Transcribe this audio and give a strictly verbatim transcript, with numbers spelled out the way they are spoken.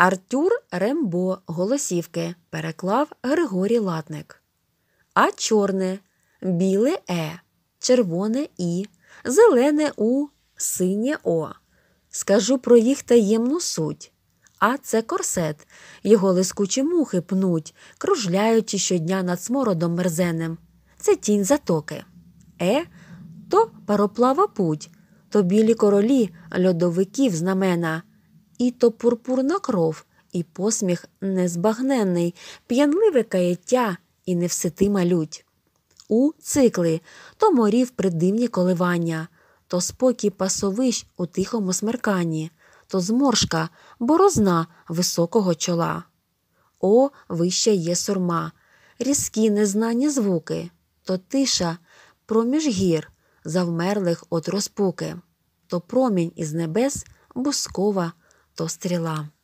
Артюр Рембо голосівки переклав Григорій Латник. А чорне, біле е, червоне і, зелене у, синє о. Скажу про їх таємну суть. А це корсет, його лискучі мухи пнуть, кружляючи щодня над смородом мерзеним. Це тінь затоки. Е – то пароплава путь, то білі королі льодовиків знамена, і то пурпурна кров, і посміх незбагненний, п'янливе каяття і невситима лють. У цикли – то морів придивні коливання, то спокій пасовищ у тихому смерканні, то зморшка, борозна високого чола. О, вища є сурма, різкі незнані звуки, то тиша проміж гір, завмерлих от розпуки, то промінь із небес бускова, то стріла.